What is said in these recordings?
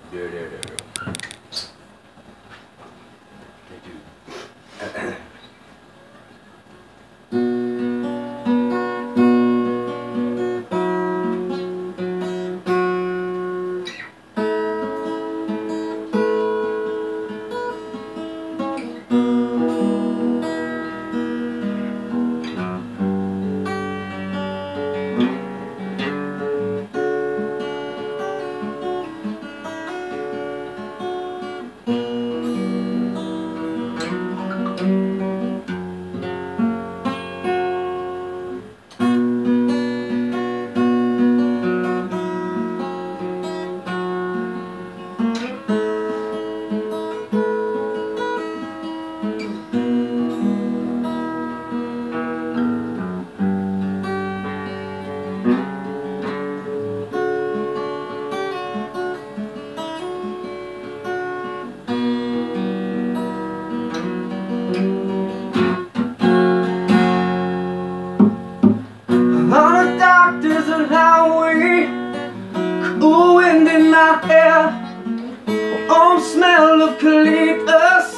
There. Doctors and highway, cool wind in my hair, warm smell of eucalyptus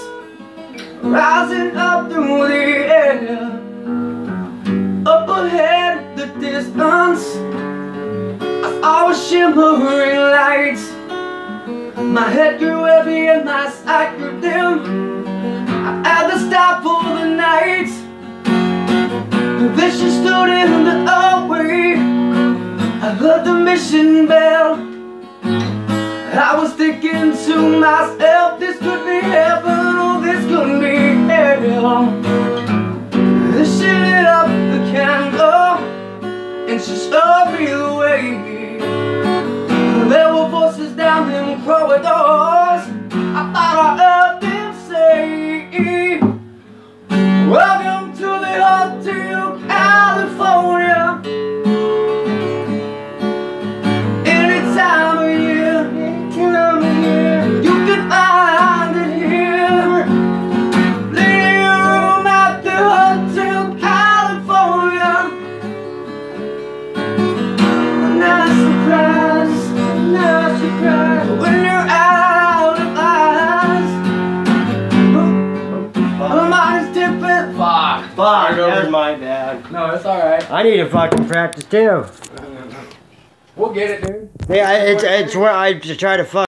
rising up through the air. Up ahead, the distance, I saw shimmering lights. My head grew heavy and my sight grew dim. I had to stop for the night. Then she stood in the doorway. I heard the mission bell. I was thinking to myself, this could be heaven or this could be hell. Then she lit up the candle and she showed me the way. There were voices down in the corridors. I thought I heard them say, welcome to the Hotel California. Any time of year, you can find it here. Leaving your room at the Hotel California. Not surprised, when you're out of eyes. My mind's different. Fuck, that was my bad. No, it's alright. I need to fucking practice too. We'll get it, dude. Yeah, it's where I try to fuck.